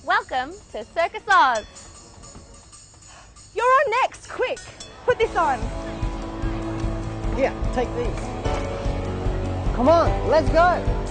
Welcome to Circus Oz. You're on next, quick. Put this on. Here, take these. Come on, let's go.